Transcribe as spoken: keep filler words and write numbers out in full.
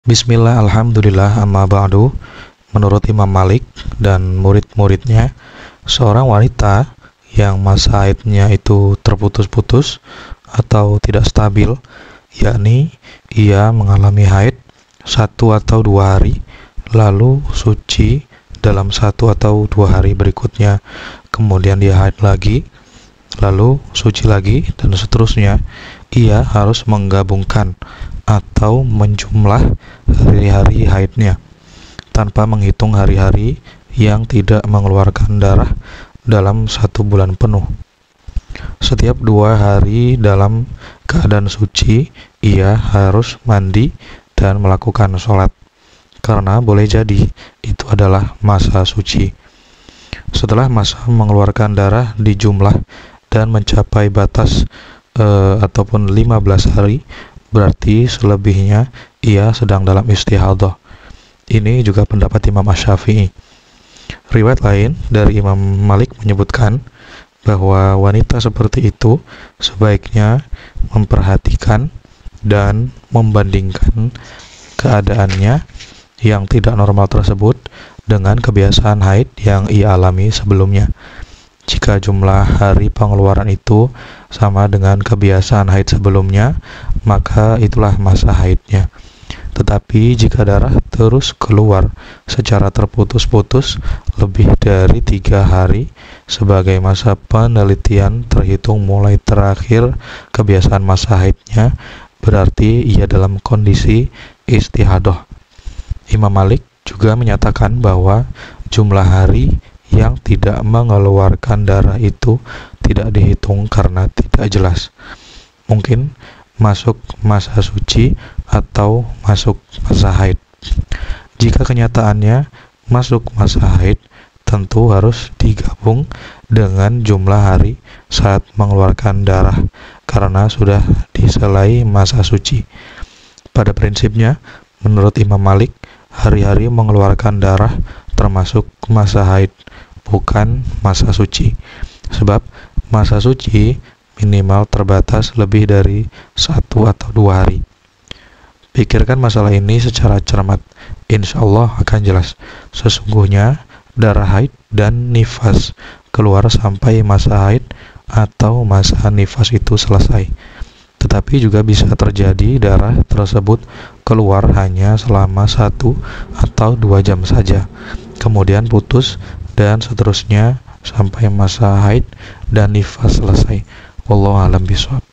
Bismillah, alhamdulillah, amma ba'du. Menurut Imam Malik dan murid-muridnya, seorang wanita yang masa haidnya itu terputus-putus atau tidak stabil, yakni ia mengalami haid satu atau dua hari, lalu suci dalam satu atau dua hari berikutnya, kemudian dia haid lagi, lalu suci lagi, dan seterusnya. Ia harus menggabungkan atau menjumlah hari-hari haidnya tanpa menghitung hari-hari yang tidak mengeluarkan darah dalam satu bulan penuh. Setiap dua hari dalam keadaan suci, ia harus mandi dan melakukan sholat, karena boleh jadi itu adalah masa suci. Setelah masa mengeluarkan darah dijumlah dan mencapai batas eh, ataupun lima belas hari, berarti selebihnya ia sedang dalam istihadah. Ini juga pendapat Imam Asy-Syafi'i. Riwayat lain dari Imam Malik menyebutkan bahwa wanita seperti itu sebaiknya memperhatikan dan membandingkan keadaannya yang tidak normal tersebut dengan kebiasaan haid yang ia alami sebelumnya. Jika jumlah hari pengeluaran itu sama dengan kebiasaan haid sebelumnya, maka itulah masa haidnya. Tetapi jika darah terus keluar secara terputus-putus lebih dari tiga hari, sebagai masa penelitian terhitung mulai terakhir kebiasaan masa haidnya, berarti ia dalam kondisi istihadah. Imam Malik juga menyatakan bahwa jumlah hari yang tidak mengeluarkan darah itu tidak dihitung karena tidak jelas. Mungkin masuk masa suci atau masuk masa haid. Jika kenyataannya masuk masa haid, tentu harus digabung dengan jumlah hari saat mengeluarkan darah karena sudah diselai masa suci. Pada prinsipnya, menurut Imam Malik, hari-hari mengeluarkan darah termasuk masa haid, bukan masa suci. Sebab masa suci minimal terbatas lebih dari satu atau dua hari. Pikirkan masalah ini secara cermat, insya Allah akan jelas. Sesungguhnya darah haid dan nifas keluar sampai masa haid atau masa nifas itu selesai. Tetapi juga bisa terjadi darah tersebut keluar hanya selama satu atau dua jam saja, kemudian putus dan seterusnya sampai masa haid dan nifas selesai. Wallahu a'lam bishawab.